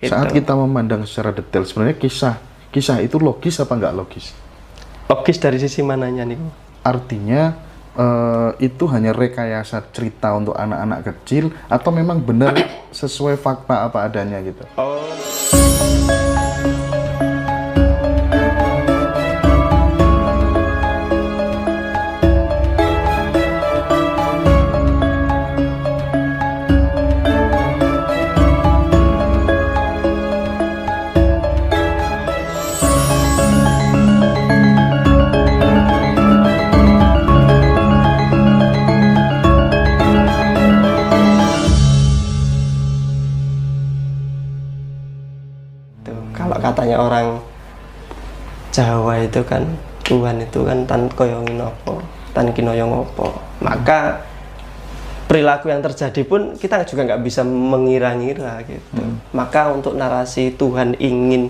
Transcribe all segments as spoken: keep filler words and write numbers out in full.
Gitu. Saat kita memandang secara detail, sebenarnya kisah kisah itu logis apa nggak logis? Logis dari sisi mananya nih? Artinya uh, itu hanya rekayasa cerita untuk anak-anak kecil atau memang benar sesuai fakta apa adanya gitu? Oh. Kalau katanya orang Jawa itu kan Tuhan itu kan tan koyongin opo, tan kinoyong opo. Maka perilaku yang terjadi pun kita juga nggak bisa mengira-ngira gitu. Hmm. Maka untuk narasi Tuhan ingin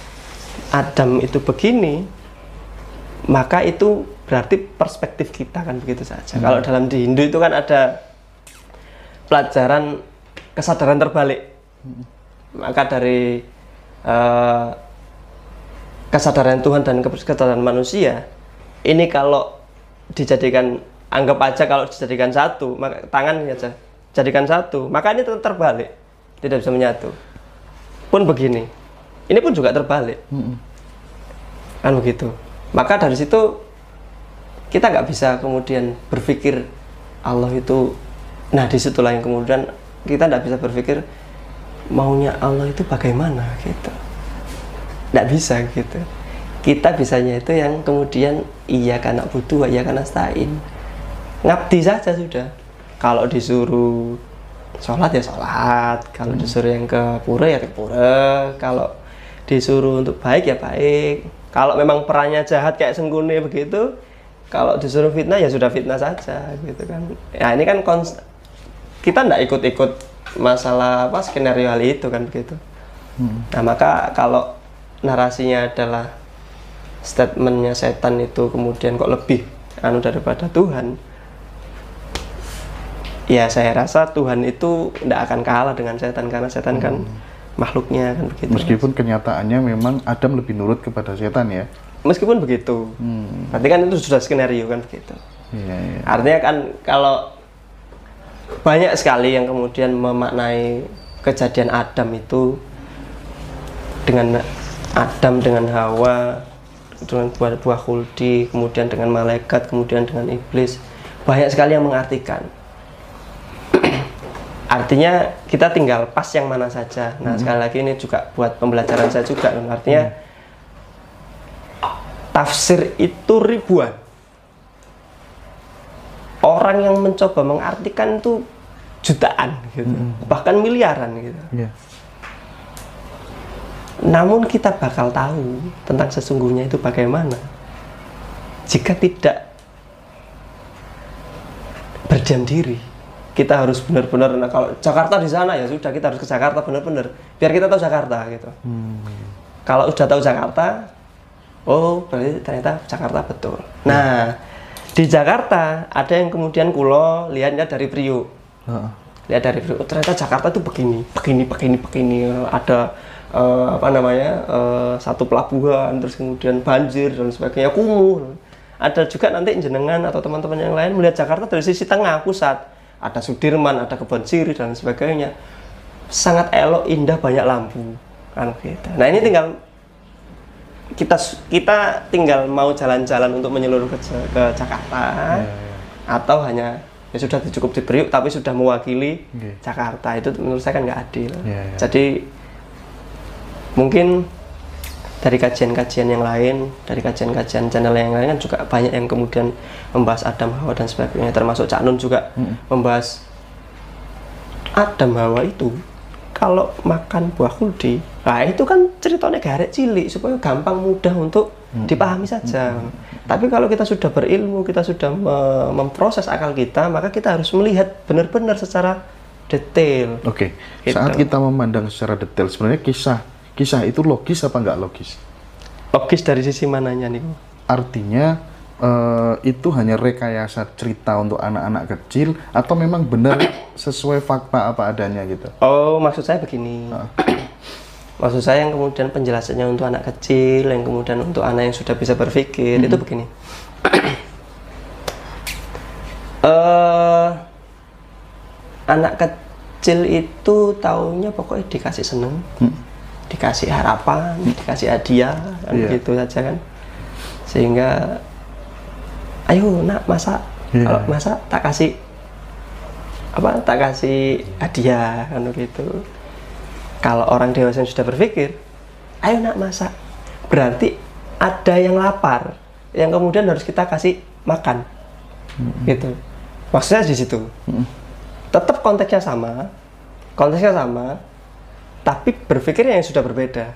Adam itu begini, maka itu berarti perspektif kita kan begitu saja. Hmm. Kalau dalam di Hindu itu kan ada pelajaran kesadaran terbalik. Hmm. Maka dari Uh, kesadaran Tuhan dan kesadaran manusia ini kalau dijadikan, anggap aja kalau dijadikan satu, maka tangan aja jadikan satu, maka ini tetap terbalik, tidak bisa menyatu. Pun begini, ini pun juga terbalik, mm-hmm. kan begitu. Maka dari situ kita nggak bisa kemudian berpikir Allah itu, nah disitulah yang kemudian kita nggak bisa berpikir maunya Allah itu bagaimana gitu, nggak bisa gitu. Kita bisanya itu yang kemudian iya karena butuh, iya karena stain, ngabdi saja sudah. Kalau disuruh sholat ya sholat, kalau hmm. disuruh yang ke pura ya ke pura, kalau disuruh untuk baik ya baik. Kalau memang perannya jahat kayak Sengkuni begitu, kalau disuruh fitnah ya sudah fitnah saja gitu kan. Ya ini kan konst- kita nggak ikut-ikut masalah apa skenario hal itu kan begitu. Hmm. Nah maka kalau narasinya adalah statementnya setan itu kemudian kok lebih anu daripada Tuhan, ya saya rasa Tuhan itu tidak akan kalah dengan setan karena setan hmm. kan makhluknya kan begitu. Meskipun kenyataannya memang Adam lebih nurut kepada setan ya. Meskipun begitu, hmm. berarti kan itu sudah skenario kan begitu. Ya, ya. Artinya kan kalau banyak sekali yang kemudian memaknai kejadian Adam itu dengan Adam dengan Hawa, dengan buah, buah khuldi, kemudian dengan malaikat, kemudian dengan iblis. Banyak sekali yang mengartikan. Artinya kita tinggal pas yang mana saja. Nah, hmm. sekali lagi ini juga buat pembelajaran saya juga. Artinya hmm. tafsir itu ribuan. Orang yang mencoba mengartikan itu jutaan gitu, mm-hmm. bahkan miliaran gitu. Yeah. Namun kita bakal tahu tentang sesungguhnya itu bagaimana jika tidak berdiam diri. Kita harus benar-benar, nah kalau Jakarta di sana ya sudah, kita harus ke Jakarta benar-benar biar kita tahu Jakarta gitu. Mm. Kalau sudah tahu Jakarta, oh berarti ternyata Jakarta betul. Mm. Nah di Jakarta ada yang kemudian kulo lihatnya dari Priuk, uh. lihat dari Priuk, oh, ternyata Jakarta itu begini, begini, begini, begini. Ada uh, apa namanya uh, satu pelabuhan, terus kemudian banjir dan sebagainya, kumuh. Ada juga nanti jenengan atau teman-teman yang lain melihat Jakarta dari sisi tengah pusat, ada Sudirman, ada Kebon Sirih dan sebagainya, sangat elok, indah, banyak lampu, kan gitu. Nah ini tinggal kita kita tinggal mau jalan-jalan untuk menyeluruh ke, ke Jakarta, yeah, yeah. atau hanya ya sudah cukup di Priuk tapi sudah mewakili okay. Jakarta. Itu menurut saya kan nggak adil. Yeah, yeah. Jadi mungkin dari kajian-kajian yang lain, dari kajian-kajian channel yang lain kan juga banyak yang kemudian membahas Adam Hawa dan sebagainya, termasuk Cak Nun juga mm. membahas Adam Hawa itu kalau makan buah khuldi, nah itu kan ceritanya garek cilik supaya gampang mudah untuk hmm. dipahami saja. Hmm. Tapi kalau kita sudah berilmu, kita sudah me- memproses akal kita, maka kita harus melihat benar-benar secara detail. Oke. Okay. Gitu. Saat kita memandang secara detail, sebenarnya kisah kisah itu logis apa nggak logis? Logis dari sisi mananya nih? Artinya uh, itu hanya rekayasa cerita untuk anak-anak kecil atau memang benar sesuai fakta apa adanya gitu? Oh, maksud saya begini. Uh. Maksud saya yang kemudian penjelasannya untuk anak kecil, yang kemudian untuk anak yang sudah bisa berpikir, hmm. itu begini. uh, anak kecil itu taunya pokoknya dikasih seneng, hmm. dikasih harapan, hmm. dikasih hadiah, kan yeah. gitu saja kan. Sehingga, ayo nak masak, yeah. kalau masak tak kasih apa, tak kasih hadiah, kan gitu. Kalau orang dewasa yang sudah berpikir, ayo nak masak, berarti ada yang lapar, yang kemudian harus kita kasih makan, hmm. gitu. Maksudnya di situ, hmm. tetap konteksnya sama, konteksnya sama, tapi berpikirnya yang sudah berbeda.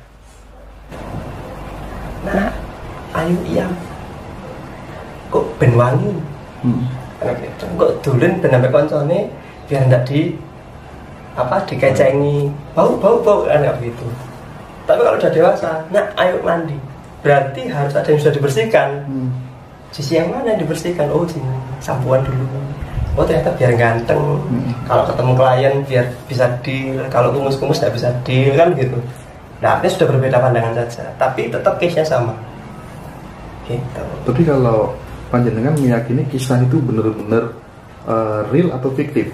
Nah, ayo iya, kok ben wangi, hmm. kok dulin ben sampai koncone biar ndak di apa dikecengi, bau bau bau kan nggak begitu. Tapi kalau udah dewasa, nah ayo mandi, berarti harus ada yang sudah dibersihkan. hmm. Sisi yang mana yang dibersihkan? Oh sini, sampuan dulu. Oh ternyata biar ganteng, hmm. kalau ketemu klien biar bisa deal, kalau kumus-kumus nggak bisa deal, kan gitu. Nah artinya sudah berbeda pandangan saja, tapi tetap case-nya sama gitu. Tapi kalau panjenengan meyakini kisah itu benar-benar uh, real atau fiktif?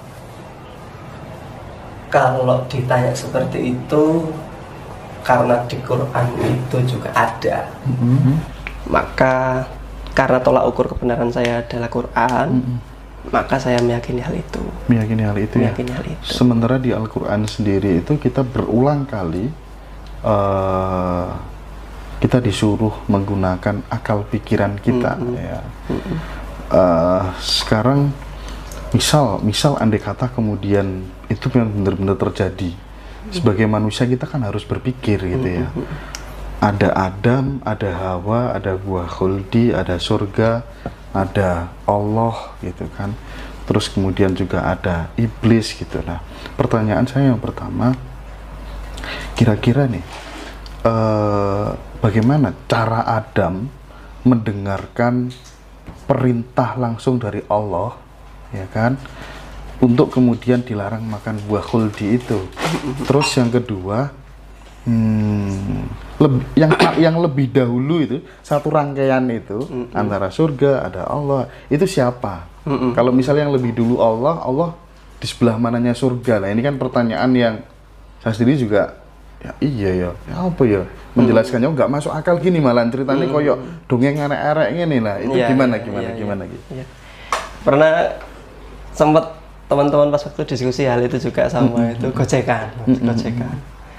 Kalau ditanya seperti itu, karena di Quran itu juga ada, mm-hmm. maka karena tolak ukur kebenaran saya adalah Quran, mm-hmm. maka saya meyakini hal itu. Meyakini hal itu meyakini ya. Hal itu. Sementara di Al-Quran sendiri itu kita berulang kali uh, kita disuruh menggunakan akal pikiran kita, mm-hmm. ya. Mm-hmm. Uh, sekarang misal, misal andai kata kemudian itu yang benar-benar terjadi, sebagai manusia kita kan harus berpikir gitu ya. Ada Adam, ada Hawa, ada buah khuldi, ada surga, ada Allah gitu kan. Terus kemudian juga ada iblis gitu. Nah, pertanyaan saya yang pertama, kira-kira nih, eh, bagaimana cara Adam mendengarkan perintah langsung dari Allah, ya kan, untuk kemudian dilarang makan buah khuldi itu. Terus yang kedua, hmm, lebih, yang yang lebih dahulu itu satu rangkaian itu, mm-hmm. antara surga ada Allah, itu siapa? Mm-hmm. Kalau misalnya yang lebih dulu Allah, Allah di sebelah mananya surga? Nah ini kan pertanyaan yang saya sendiri juga, ya iya ya, ya apa ya, menjelaskannya nggak masuk akal gini, malah ceritanya mm-hmm. koyok dongeng arek-arek ini lah. Itu yeah, gimana, gimana, yeah, gimana yeah. gitu? Yeah. Pernah sempat teman-teman pas waktu diskusi hal itu juga sama, mm-hmm. itu gocekan, mm-hmm. gocekan.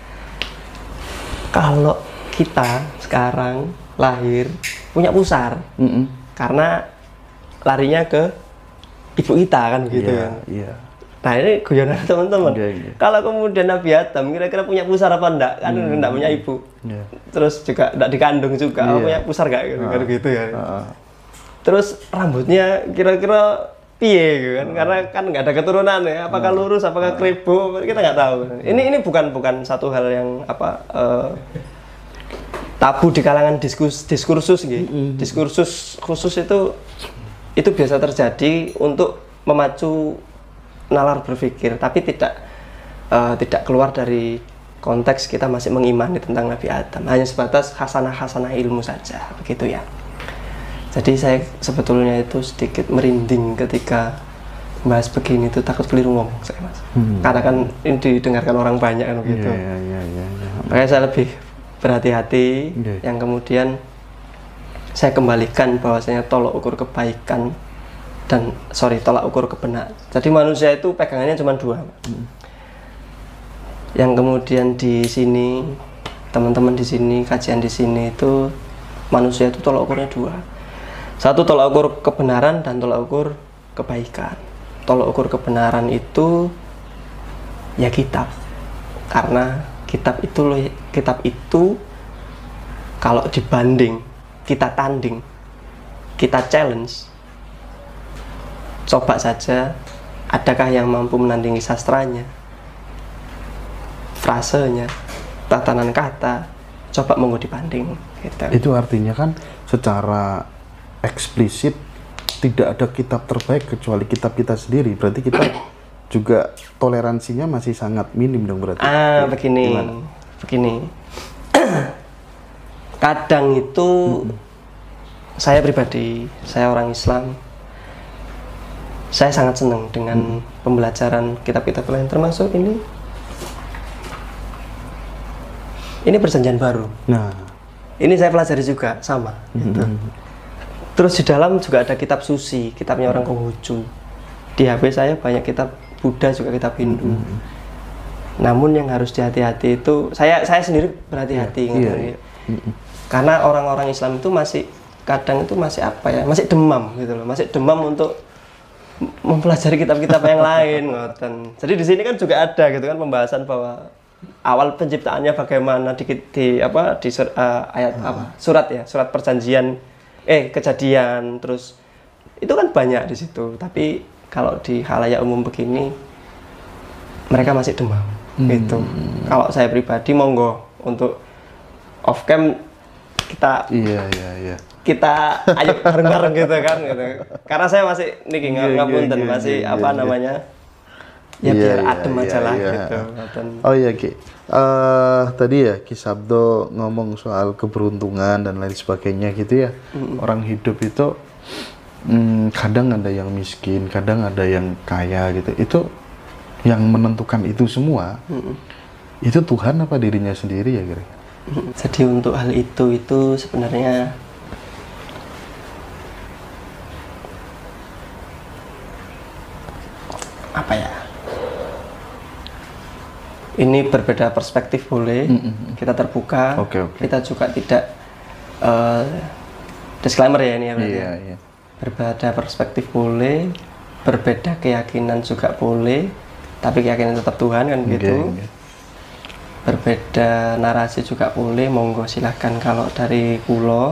Kalau kita sekarang lahir punya pusar, mm-hmm. karena larinya ke ibu kita kan gitu, yeah, kan. Yeah. Nah ini guyonan teman-teman. Yeah, yeah. Kalau kemudian Nabi Adam kira-kira punya pusar apa enggak? Kan mm-hmm. enggak punya ibu. Yeah. Terus juga enggak dikandung juga, yeah. punya pusar enggak gitu, uh, gitu ya. Uh, Terus rambutnya kira-kira piye gitu kan, uh, karena kan nggak ada keturunan ya, apakah uh, lurus, apakah kribo, kita nggak tahu. Ini ini bukan bukan satu hal yang apa uh, tabu di kalangan diskus, diskursus gitu. Uh, diskursus khusus itu itu biasa terjadi untuk memacu nalar berpikir, tapi tidak uh, tidak keluar dari konteks kita masih mengimani tentang Nabi Adam, hanya sebatas hasanah-hasanah ilmu saja, begitu ya. Jadi saya sebetulnya itu sedikit merinding ketika bahas begini, itu takut keliru ngomong saya, Mas. Hmm. Karena kan ini didengarkan orang banyak kan begitu. Yeah, yeah, yeah, yeah. Makanya saya lebih berhati-hati, yeah. yang kemudian saya kembalikan bahwasanya tolak ukur kebaikan dan sorry tolak ukur kebenaran. Jadi manusia itu pegangannya cuma dua. Hmm. Yang kemudian di sini teman-teman di sini kajian di sini itu manusia itu tolak ukurnya dua. Satu tolak ukur kebenaran dan tolak ukur kebaikan. Tolak ukur kebenaran itu ya kitab, karena kitab itu loh, kitab itu kalau dibanding, kita tanding, kita challenge, coba saja adakah yang mampu menandingi sastranya, frasenya, tatanan kata, coba monggo dibanding gitu. Itu artinya kan secara eksplisit tidak ada kitab terbaik kecuali kitab kita sendiri. Berarti kita juga toleransinya masih sangat minim dong berarti. Ah, begini. Gimana? begini. Kadang itu hmm. saya pribadi, saya orang Islam, saya sangat senang dengan hmm. pembelajaran kitab-kitab lain, termasuk ini. Ini perjanjian baru. Nah, ini saya pelajari juga sama. Hmm. Gitu. Terus di dalam juga ada kitab suci, kitabnya orang Konghucu. Di H P saya banyak kitab Buddha, juga kitab Hindu. Hmm. Namun yang harus dihati-hati itu, saya saya sendiri berhati-hati. Yeah, yeah, yeah. Hmm. Karena orang-orang Islam itu masih kadang itu masih apa ya, masih demam gitu loh, masih demam untuk mempelajari kitab-kitab yang lain, ngoten. Jadi di sini kan juga ada gitu kan pembahasan bahwa awal penciptaannya bagaimana di, di apa di sur, uh, ayat hmm. apa surat ya, surat perjanjian, eh kejadian, terus itu kan banyak di situ. Tapi kalau di khalayak umum begini, mereka masih demam, hmm. gitu. Kalau saya pribadi monggo untuk off cam kita iya iya iya kita ayo bareng-bareng gitu kan gitu. Karena saya masih niki yeah, ngapunten yeah, masih yeah, apa yeah, namanya ya yeah, biar yeah, adem yeah, aja yeah, lah yeah. gitu. Oh iya Ki, uh, tadi ya Ki Sabdo ngomong soal keberuntungan dan lain sebagainya gitu ya. Mm-hmm. Orang hidup itu hmm, kadang ada yang miskin, kadang ada yang kaya gitu. Itu yang menentukan itu semua. Mm-hmm. Itu Tuhan apa dirinya sendiri ya kira-kira? Jadi untuk hal itu itu sebenarnya apa ya? Ini berbeda perspektif boleh, mm-hmm. kita terbuka, okay, okay. kita juga tidak uh, disclaimer ya ini ya. Yeah, yeah. Berbeda perspektif boleh, berbeda keyakinan juga boleh, tapi keyakinan tetap Tuhan kan gitu. Okay, okay. Berbeda narasi juga boleh, monggo silahkan kalau dari kulo.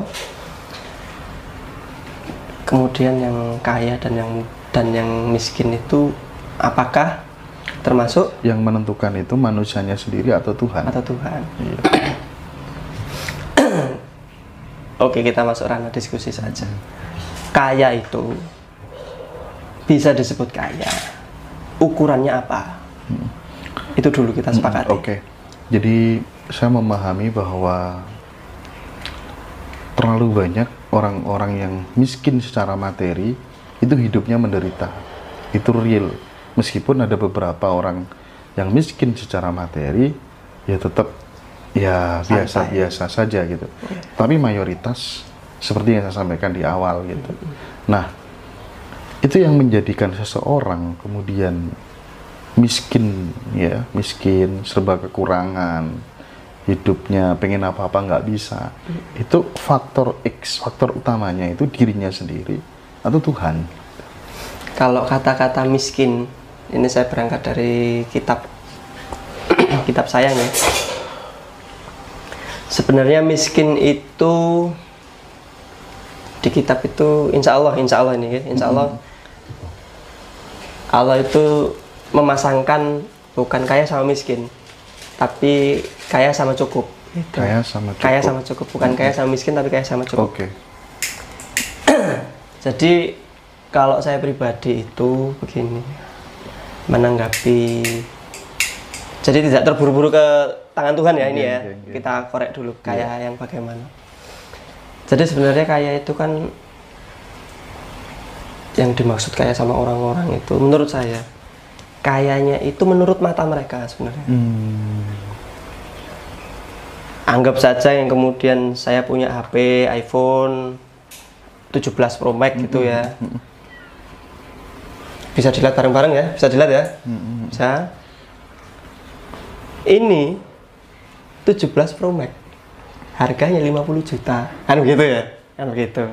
Kemudian yang kaya dan yang dan yang miskin itu apakah termasuk yang menentukan itu manusianya sendiri atau Tuhan? Atau Tuhan. Iya. Oke, kita masuk ranah diskusi saja. Kaya itu bisa disebut kaya. Ukurannya apa? Hmm. Itu dulu kita sepakati. Hmm, Oke. Okay. Jadi saya memahami bahwa terlalu banyak orang-orang yang miskin secara materi itu hidupnya menderita. Itu real. Meskipun ada beberapa orang yang miskin secara materi ya tetap ya biasa-biasa saja gitu. Ya. Tapi mayoritas seperti yang saya sampaikan di awal gitu. Nah, itu yang menjadikan seseorang kemudian miskin ya, miskin, serba kekurangan, hidupnya pengen apa-apa nggak bisa. Hmm. Itu faktor X, faktor utamanya itu dirinya sendiri atau Tuhan. Kalau kata-kata miskin, ini saya berangkat dari kitab kitab saya ya. Sebenarnya miskin itu di kitab itu insya Allah, insya Allah ini ya, insya Allah hmm. Allah itu memasangkan bukan kaya sama miskin, tapi kaya sama cukup. Gitu. Kaya sama cukup. Kaya sama cukup, bukan kaya sama miskin, tapi kaya sama cukup. Oke. Okay. Jadi kalau saya pribadi itu begini, menanggapi, jadi tidak terburu-buru ke tangan Tuhan ya ini ya. Kita korek dulu kaya yang bagaimana. Jadi sebenarnya kaya itu kan yang dimaksud kaya sama orang-orang itu, menurut saya kayanya itu menurut mata mereka sebenarnya. Hmm. Anggap saja yang kemudian saya punya H P iPhone tujuh belas Pro Max hmm. gitu ya. Hmm. Bisa dilihat bareng-bareng ya, bisa dilihat ya. Hmm. Bisa. Ini tujuh belas Pro Max harganya lima puluh juta. Kan begitu ya? Kan begitu.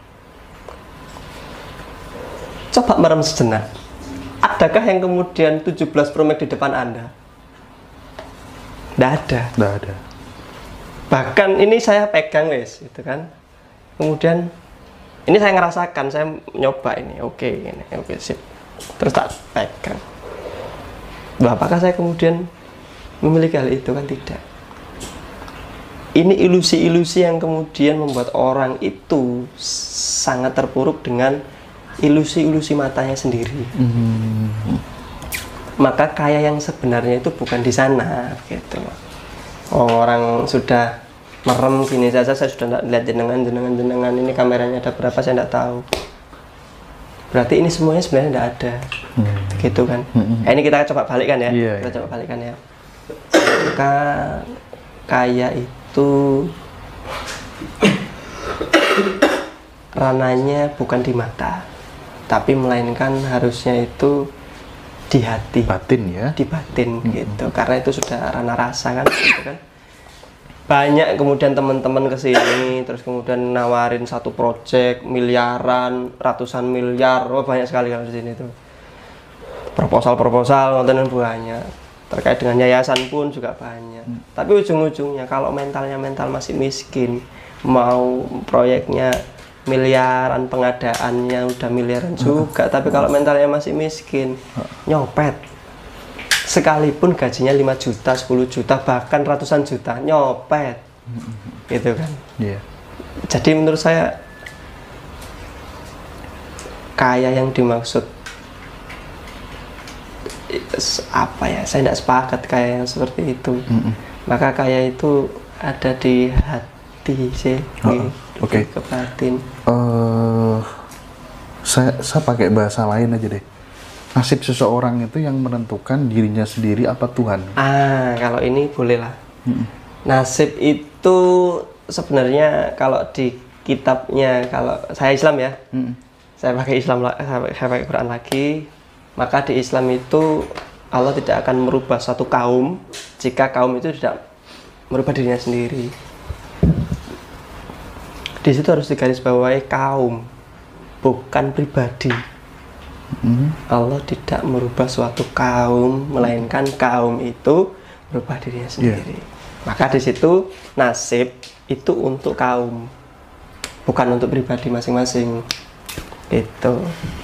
Coba merem sejenak. Adakah yang kemudian tujuh belas Pro Max di depan Anda? Tidak ada. Tidak ada. Bahkan ini saya pegang wes, gitu kan. Kemudian ini saya ngerasakan, saya nyoba ini, oke, ini, oke sip. Terus tak pegang. Loh, apakah saya kemudian memiliki hal itu? Kan tidak. Ini ilusi-ilusi yang kemudian membuat orang itu sangat terpuruk dengan ilusi-ilusi matanya sendiri. Mm-hmm. Maka kaya yang sebenarnya itu bukan di sana, gitu. Oh, orang sudah merem gini saja saya sudah tidak lihat jenengan jenengan jenengan ini kameranya ada berapa saya tidak tahu. Berarti ini semuanya sebenarnya tidak ada, hmm. gitu kan? Hmm. Nah, ini kita coba balikkan ya, yeah, kita yeah. coba balikkan ya. Maka kaya itu rananya bukan di mata, tapi melainkan harusnya itu di hati, batin ya, di batin hmm. gitu. Karena itu sudah ranah rasa kan, gitu kan. Banyak kemudian teman-teman kesini terus kemudian nawarin satu proyek miliaran, ratusan miliar, oh banyak sekali kalau di sini tuh proposal-proposal nontonin banyak, terkait dengan yayasan pun juga banyak. Hmm. Tapi ujung-ujungnya kalau mentalnya mental masih miskin, mau proyeknya miliaran, pengadaannya udah miliaran juga, tapi kalau mentalnya masih miskin, nyopet. Sekalipun gajinya lima juta, sepuluh juta, bahkan ratusan juta, nyopet. Gitu kan. Yeah. Jadi menurut saya kaya yang dimaksud apa ya? Saya tidak sepakat kaya yang seperti itu. Mm-mm. Maka kaya itu ada di hati sih, oh, di, okay. ke batin. Uh, saya saya pakai bahasa lain aja deh. Nasib seseorang itu yang menentukan dirinya sendiri apa Tuhan? Ah, kalau ini bolehlah. Mm-mm. Nasib itu sebenarnya kalau di kitabnya, kalau saya Islam ya, Mm-mm. saya pakai Islam, saya pakai Quran lagi, maka di Islam itu Allah tidak akan merubah satu kaum jika kaum itu tidak merubah dirinya sendiri. Di situ harus digarisbawahi kaum, bukan pribadi. Hmm. Allah tidak merubah suatu kaum, melainkan kaum itu merubah dirinya sendiri. Yeah. Maka di situ nasib itu untuk kaum, bukan untuk pribadi masing-masing. Itu.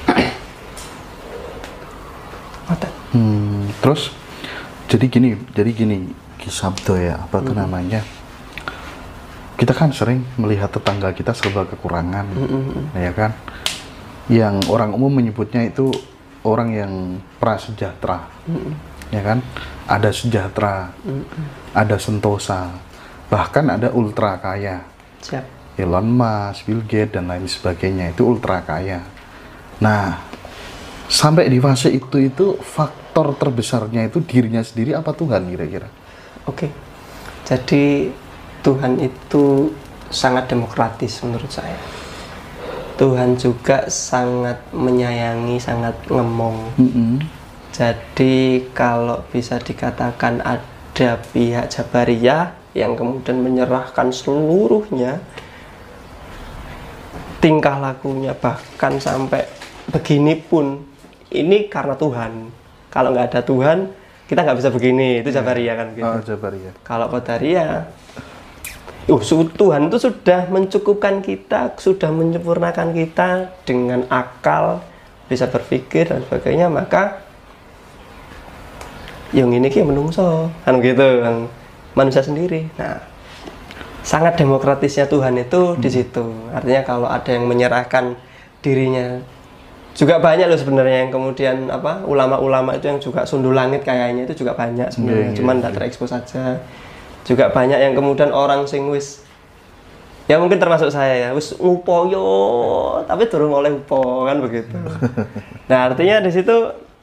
Hmm, terus jadi gini, jadi gini, Kisabdo ya, apa tuh hmm. namanya? Kita kan sering melihat tetangga kita serba kekurangan, hmm. ya kan? Yang orang umum menyebutnya itu orang yang prasejahtera, mm. ya kan? Ada sejahtera, mm. ada sentosa, bahkan ada ultra kaya. Siap. Elon Musk, Bill Gates dan lain sebagainya itu ultra kaya. Nah, sampai di fase itu itu faktor terbesarnya itu dirinya sendiri apa Tuhan kira-kira? Oke, jadi Tuhan itu sangat demokratis menurut saya. Tuhan juga sangat menyayangi, sangat ngemong. Mm-hmm. Jadi kalau bisa dikatakan ada pihak Jabariyah yang kemudian menyerahkan seluruhnya, tingkah lakunya bahkan sampai begini pun, ini karena Tuhan. Kalau nggak ada Tuhan, kita nggak bisa begini. Itu Jabariyah kan gitu. Oh, Jabariyah. Kalau Qadariyah, Uh, Tuhan itu sudah mencukupkan kita, sudah menyempurnakan kita dengan akal, bisa berpikir dan sebagainya, maka yang ini ki menungso, kan gitu kan, manusia sendiri. Nah, sangat demokratisnya Tuhan itu hmm. di situ. Artinya kalau ada yang menyerahkan dirinya, juga banyak loh sebenarnya yang kemudian apa ulama-ulama itu yang juga sundul langit kayaknya itu juga banyak sebenarnya, yeah, cuman tidak yeah, terekspos saja. Juga banyak yang kemudian orang sing wis ya mungkin termasuk saya ya wis ngupoyo tapi durung oleh upo kan begitu. Nah artinya di situ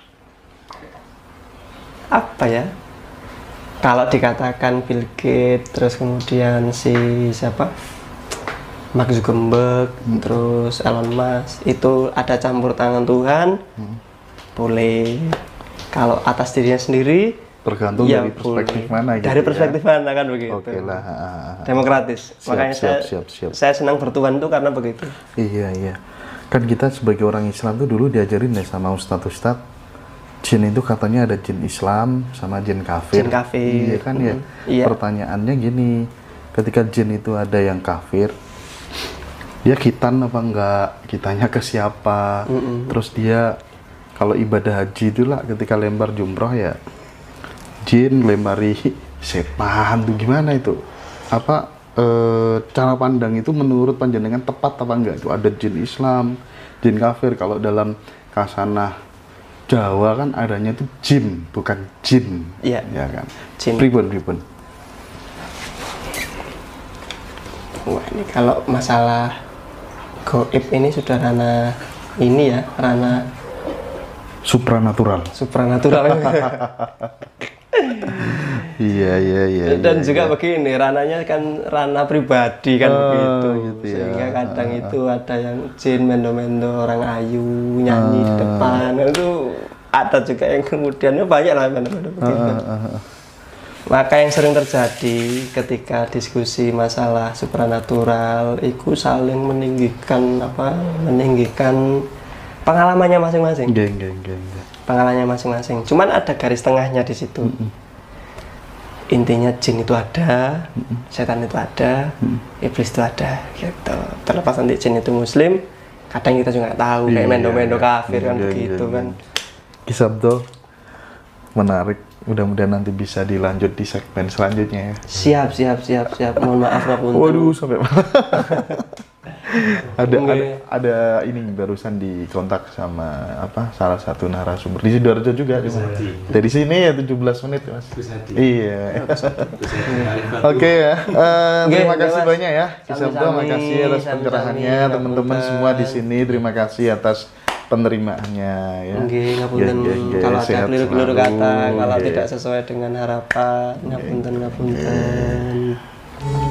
apa ya, kalau dikatakan Bill Gates terus kemudian si siapa Mark Zuckerberg hmm. terus Elon Musk itu ada campur tangan Tuhan, hmm. boleh. Kalau atas dirinya sendiri tergantung ya, dari perspektif boleh. Mana gitu. Dari perspektif ya? Mana kan begitu. Oke lah. Demokratis. Siap, Makanya siap, saya siap, siap. saya senang bertuhan itu karena begitu. Iya, iya. Kan kita sebagai orang Islam tuh dulu diajarin ya sama ustadz-ustadz, jin itu katanya ada jin Islam sama jin kafir. Jin kafir. Iya kan mm-hmm. ya. Iya. Pertanyaannya gini, ketika jin itu ada yang kafir, dia khitan apa enggak? Kitanya ke siapa? Mm-hmm. Terus dia kalau ibadah haji itu lah ketika lempar jumroh ya jin lempari setan tuh gimana itu? Apa e, cara pandang itu menurut panjenengan tepat apa enggak? Itu ada jin Islam, jin kafir. Kalau dalam kasanah Jawa kan adanya itu jin, bukan jin. Iya. Ya kan? Jin. Pripun pripun. Wah, ini kalau masalah goib ini sudah ranah ini ya, ranah supranatural. supranatural. Iya, iya, iya. Dan iya, juga iya. begini, ranahnya kan ranah pribadi kan Oh, begitu. gitu ya. Sehingga kadang itu ada yang jin mendo-mendo orang ayu nyanyi di depan. Itu ada juga yang kemudian banyak lah mendo-mendo begitu. Ah, ah, ah. Maka yang sering terjadi ketika diskusi masalah supranatural itu saling meninggikan apa? Meninggikan pengalamannya masing-masing. Geng, geng, geng, geng. Pengalamannya masing-masing. Cuman ada garis tengahnya di situ. Intinya jin itu ada, setan itu ada, iblis itu ada, gitu. Terlepas nanti jin itu muslim, kadang kita juga nggak tahu, kayak Iya, mendo-mendo kafir kan iya, begitu iya, kan. Kisah Abdul menarik. Mudah-mudahan nanti bisa dilanjut di segmen selanjutnya ya. Siap, siap, siap, siap. Mohon maaf ngapunten. Waduh, sampai ada, ada Nggih. ada ini barusan dikontak sama apa salah satu narasumber di Sidoarjo juga di mana? Dari sini ya tujuh belas menit Mas. Iya. Oke ya. Eh, Nggih, terima nggih, kasih Mas. banyak ya. Kisah Abdul, Sami-sami, makasih atas sami-sami, pencerahannya teman-teman ngapunten. semua di sini. Terima kasih atas penerimaannya ya. Nggih, ngapunten Nggih, nggih, nggih. kalau ada Sehat keliru-keliru selalu. kata, kalau Nggih. tidak sesuai dengan harapan, ngapunten, ngapunten.